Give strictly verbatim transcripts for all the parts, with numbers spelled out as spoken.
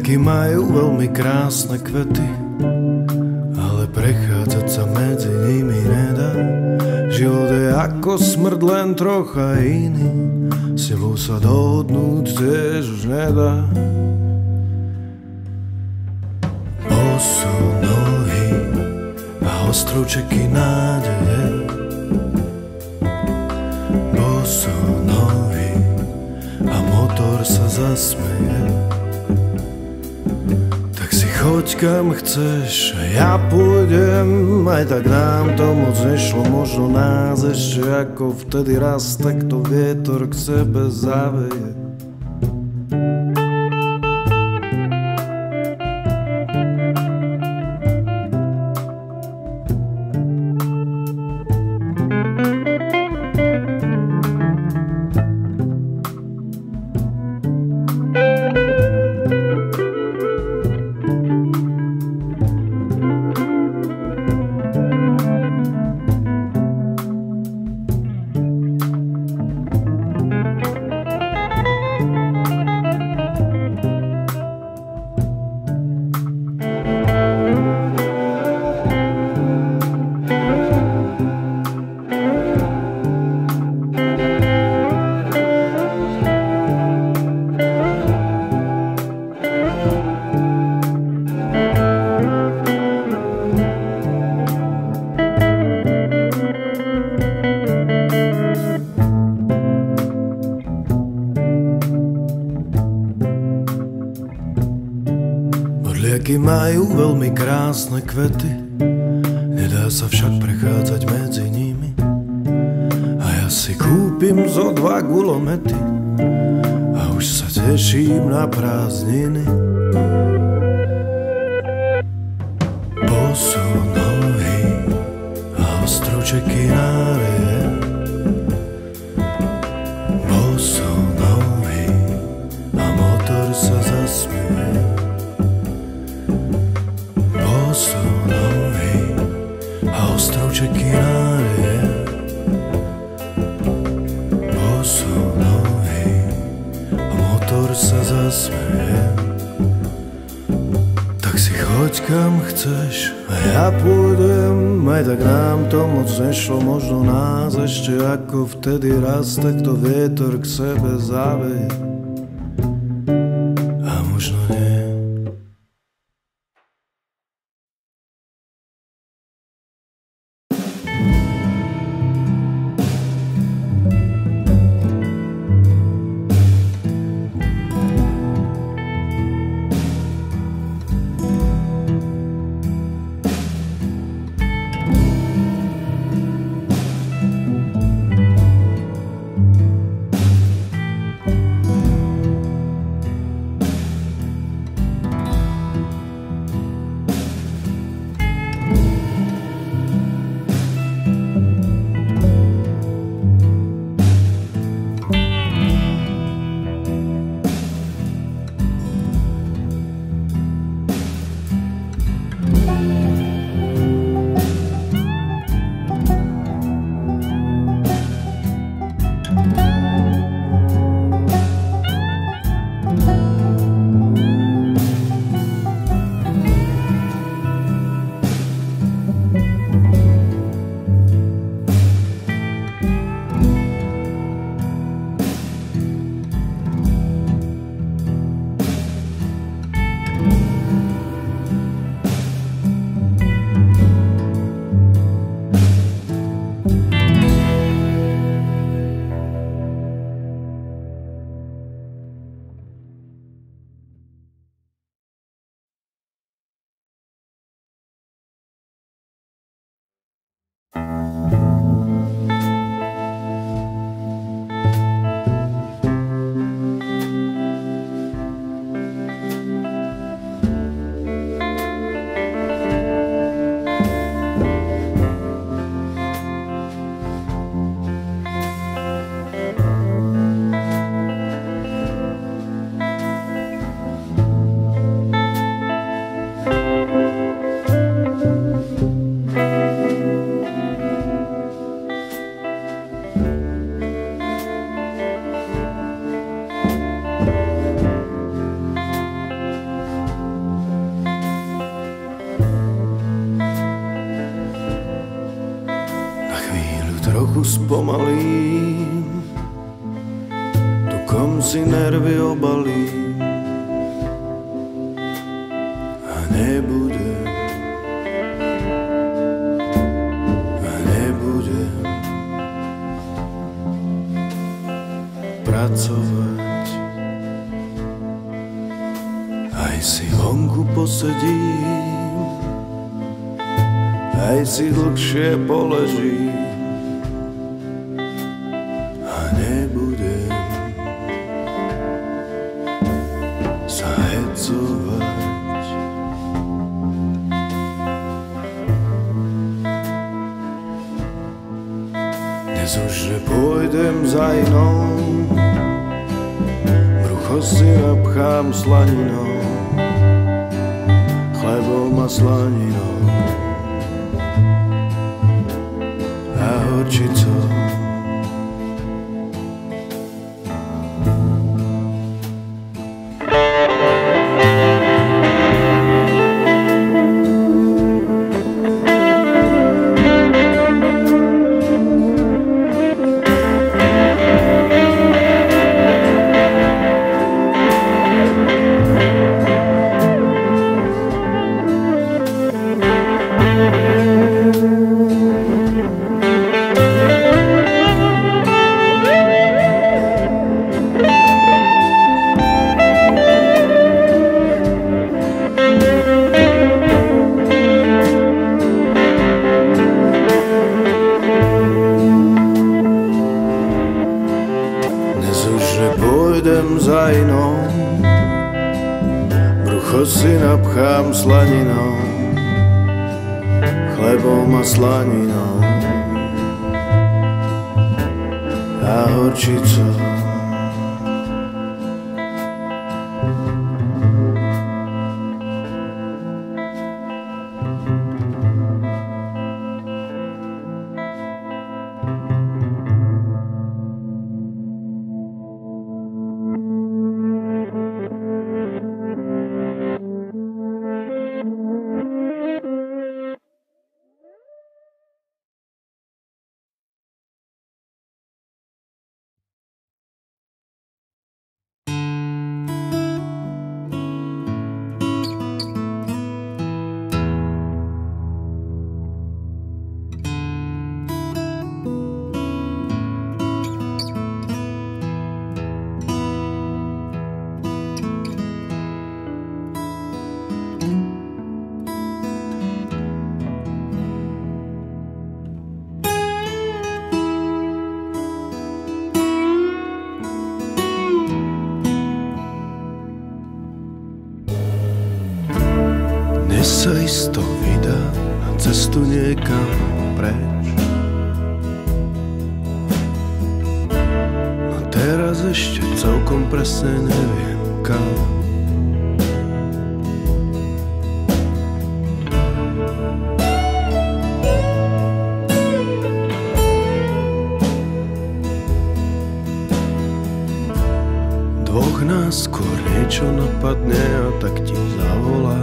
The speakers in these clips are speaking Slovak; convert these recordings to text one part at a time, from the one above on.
Rieky majú veľmi krásne kvety, ale prechádzať sa medzi nimi nedá. Život je ako smrť, len trocha iný, s tebou sa dohodnúť tiež už nedá. Boso nohy a ostrovčeky nádeje, boso nohy a motor sa zasmeje. Choď kam chceš a ja pôjdem, aj tak nám to moc nešlo, možno nás ešte ako vtedy raz takto vietor k sebe zaveje. Rieky majú veľmi krásne kvety, nedá sa však prechádzať medzi nimi. A ja si kúpim zo dva gulomety a už sa teším na prázdniny. Boso nohy a ostrovčeky nádeje, boso nohy a motor sa zasmeje. Boso nohy a ostrovčeky nádeje, boso nohy a motor sa zasmeje. Tak si choď kam chceš a ja pôjdem, aj tak nám to moc nešlo, možno nás ešte ako vtedy raz takto vietor k sebe zaveje. A možno nie. trochu spomalím, tukom si nervy obalím a nebudem, a nebudem pracovať. Aj si vonku posedím, aj si dlhšie poležím a nebudem sa hecovať. Dnes už nepôjdem za inou, brucho si napchám slaninou, chlebom a slaninou a horčicou. Pôjdem za inou, brucho si napchám slaninou, chlebom a slaninou a horčicou. Dnes sa isto vydá na cestu niekam preč, no teraz ešte celkom presne neviem kam. Dvoch nás skôr niečo napadne a tak ti zavolá.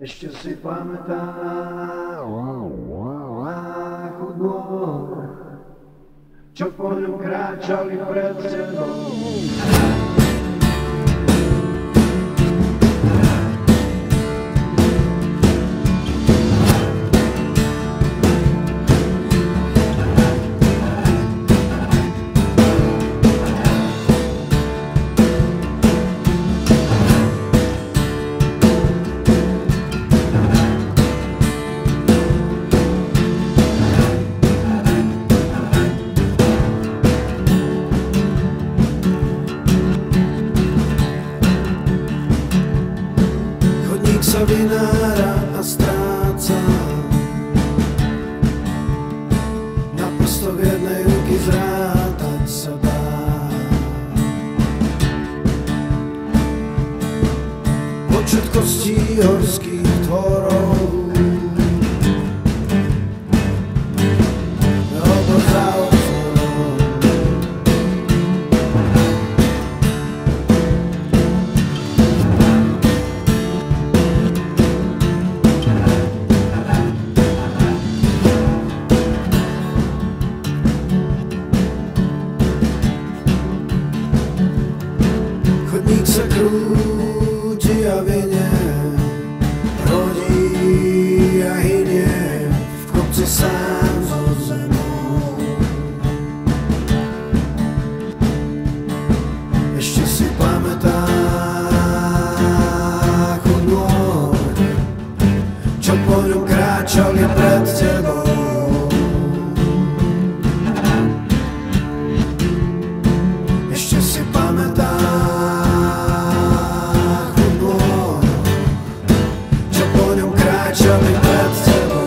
Ešte si pamätám chudnú, čo po ňom kráčali pred tebou. Sa vynára a stráca, na prstoch jednej ruky zrátať sa dá. Počet kostí horských tvorov, chodník sa krúti a vinie, rodí a hynie v kopci sám so zemou. Ešte si pamätá chudnú, čo po ňom kráčali pred tebou. Ešte si pamätá kráčali pred tebou.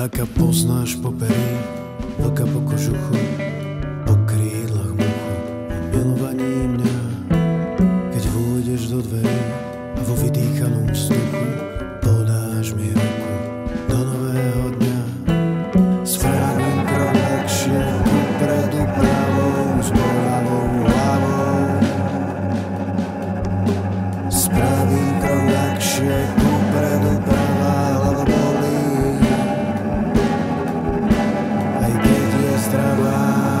Vtáka poznáš po perí, vlka po kožuchu, po krídlach muchu, milovaní mňa. Keď vôjdeš do dverí a vo vydýchanom vzduchu podáš mi ruku do nového dňa. Spravím krok ľahšie, dopredu pravou, s bolavou hlavou. Spravím krok ľahšie, dopredu pravá hlava bolí. Aj keď je zdravá.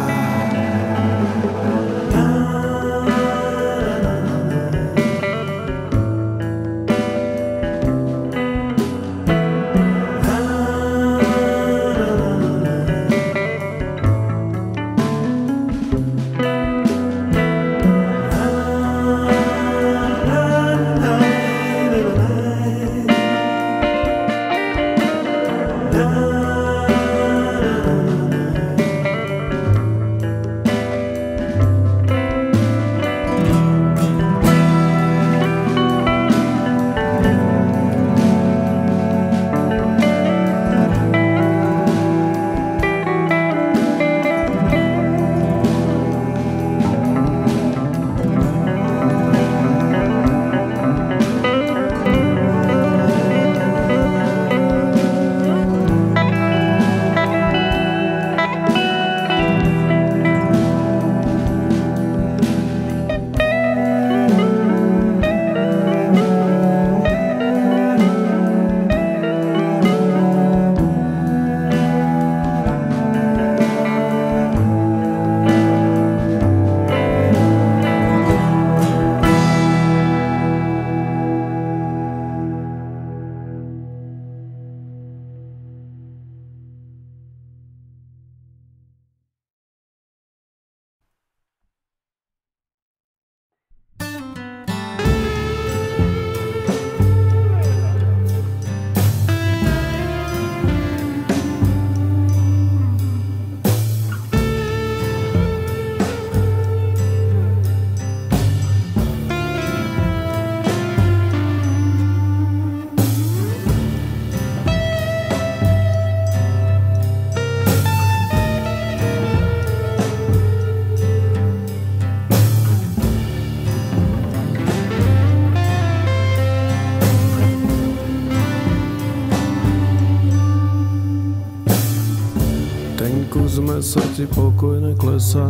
Sme sa ti pokojne klesá,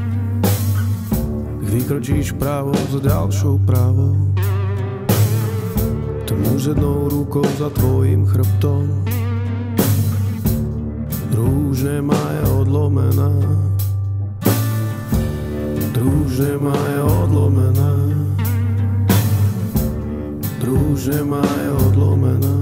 vykročíš právo s ďalšou právou. Ten muž jednou rukou za tvojim chrbtom, rúžne má je odlomená, rúžne má je odlomená, rúžne má je odlomená.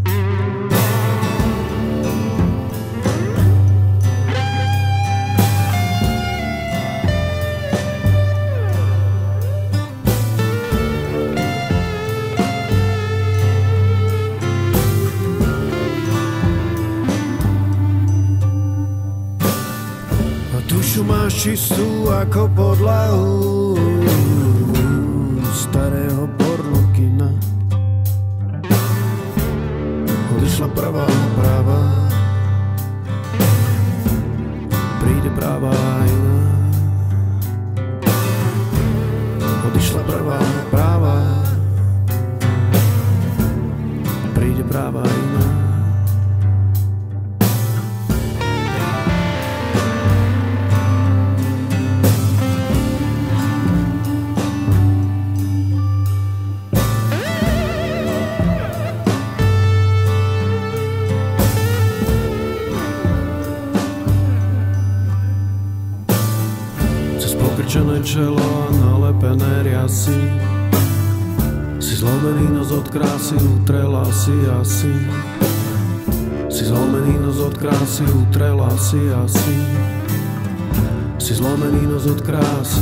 Máš čistú ako podlahu starého pornokina. Odišla pravá práva, príde pravá iná. Odišla pravá práva, príde pravá iná. Pokrčené čelo a nalepené riasy, si zlomený nos od krásy, utrela si asi. Si zlomený nos od krásy, utrela si asi. Si zlomený nos od krásy.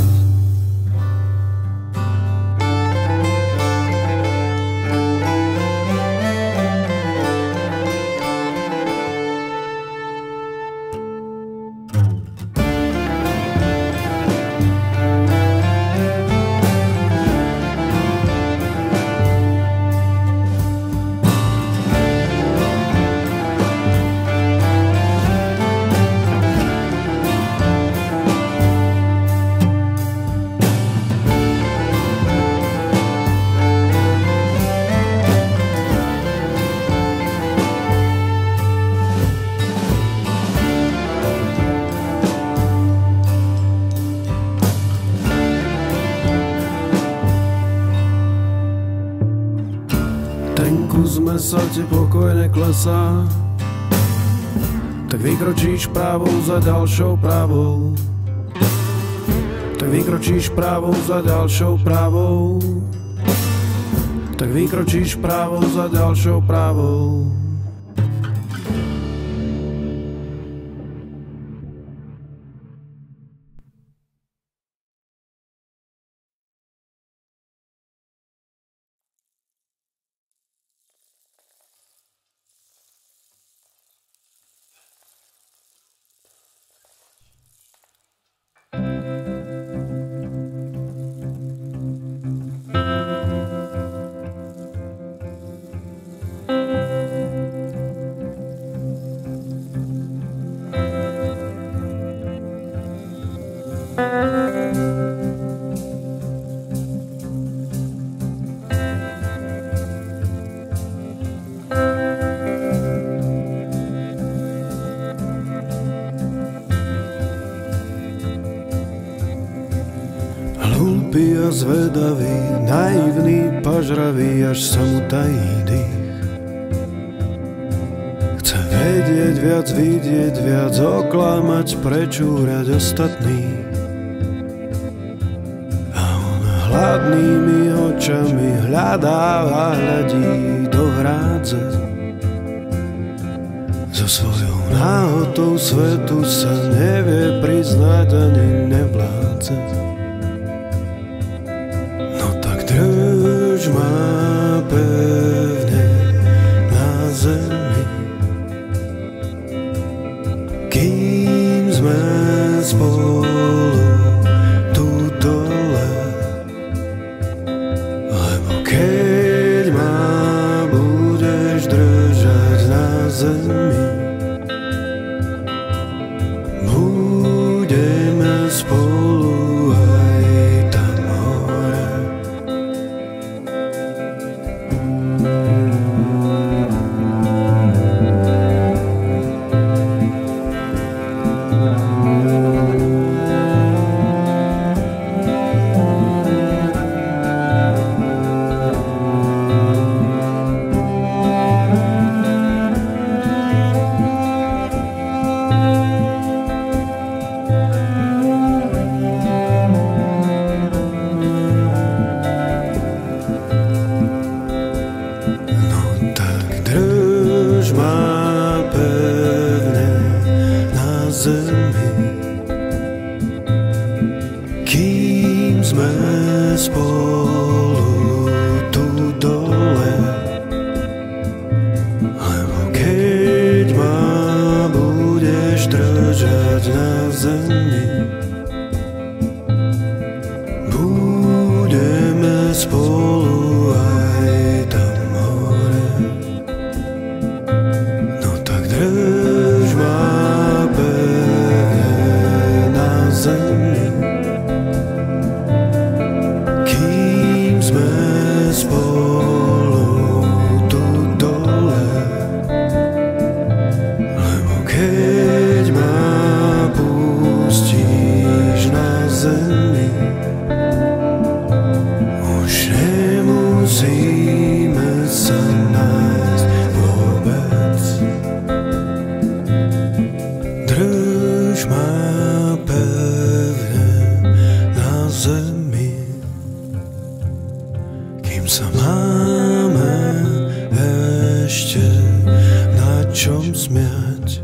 kus mesa ti pokojne klesá, tak vykročíš právou za ďalšou právou. Tak vykročíš právou za ďalšou právou. Tak vykročíš právou za ďalšou právou. Hlúpy a zvedavý, naivný, pažravý, až sa mu tají dých. Chce vedieť viac, vidieť viac, oklamať, prečúrať ostatných. A on hladnými očami hľadáva, hľadí do hrádze. So svojou náhotou svetu sa nevie priznať ani nevládze. Drž ma pevne na zemi, kým sme spolu tu dole. Lebo keď ma budeš držať na zemi, budeme spolu aj tam hore. Drž ma pevne na zemi, kým sme spolu tu dole. Lebo keď ma budeš držať na zemi, budeme spolu aj tam hore. Drž ma pevne na zemi, kým sme spolu tu dole. Lebo keď ma pustíš na zemi, už nemusíme sa nájsť vôbec. Drž ma pevne na zemi, kým sa máme ešte na čom smiať.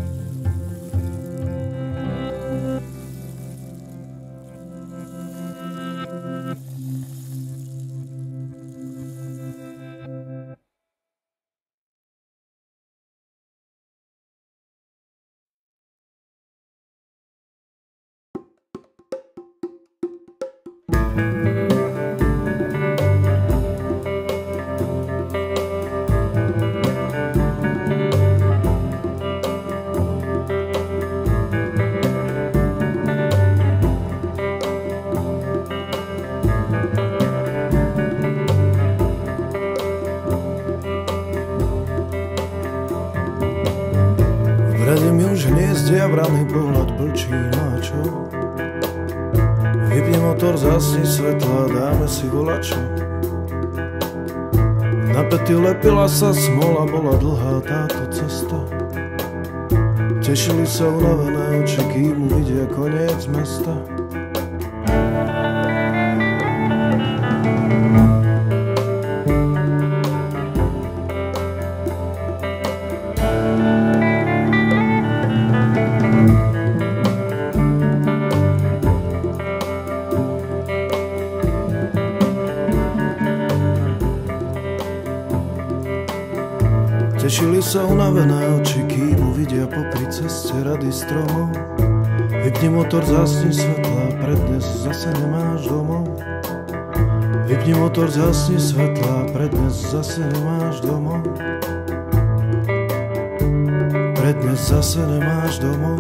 Rade mi už hniezde a vraný pohľad plčí, no a čo? Vypni motor, zasni svetla, dáme si volačo. Na pety lepila sa smola, bola dlhá táto cesta. Tešili sa unavené oči, kým uvidia koniec mesta. Tešili sa unavené oči, kým uvidia popri ceste rady stromov. Vypni motor, zhasni svetlá, pre dnes zase nemáš domov. Vypni motor, zhasni svetlá, pre dnes zase nemáš domov. Pre dnes zase nemáš domov.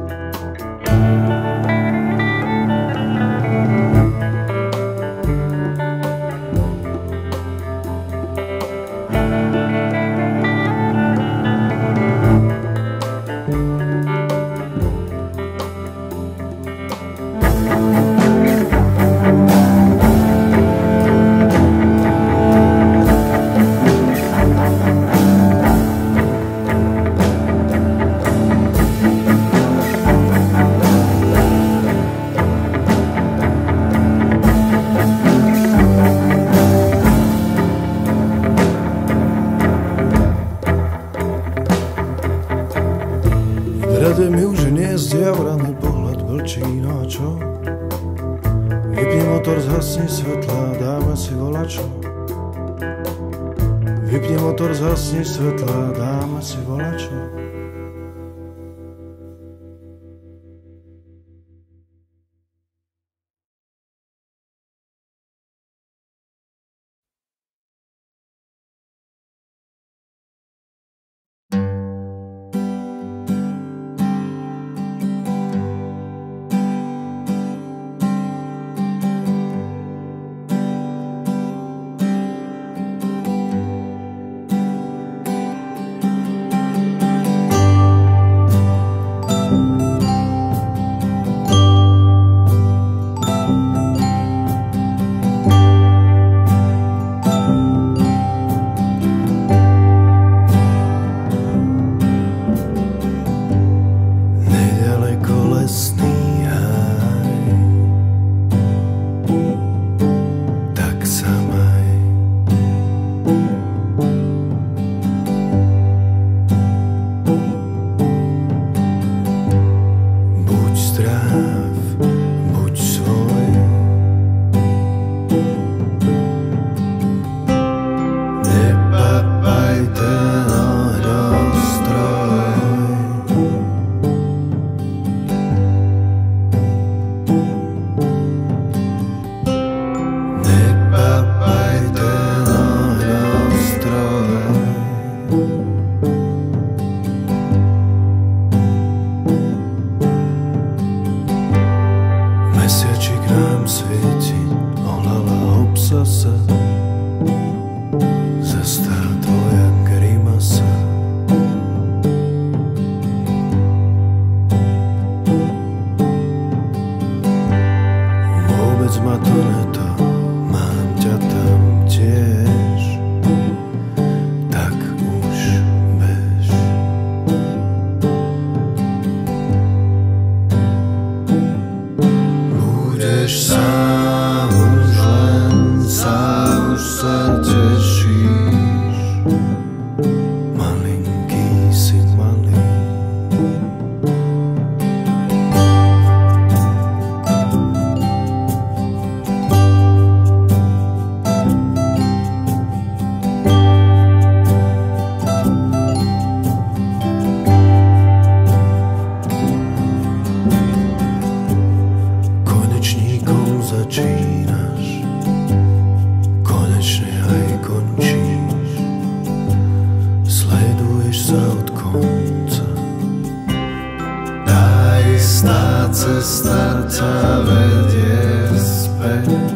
Rade mi už nie zdjavraný pohľad blčí, no a čo? Vypni motor, zhasni svetlá, dáme si volačo. Vypni motor, zhasni svetlá, dáme si volačo. Mesiačik nám svieti, ohlava obsasa, zastá tvoja grimasa. Vôbec ma to neto, mám ťa tam tiež, tak už bež. Budeš sám, už len sám, už sa tešíš. Malinký si malý. Konečníkom začínaš, konečne aj končíš. Sleduješ sa od konca, tá istá cesta ťa vedie späť.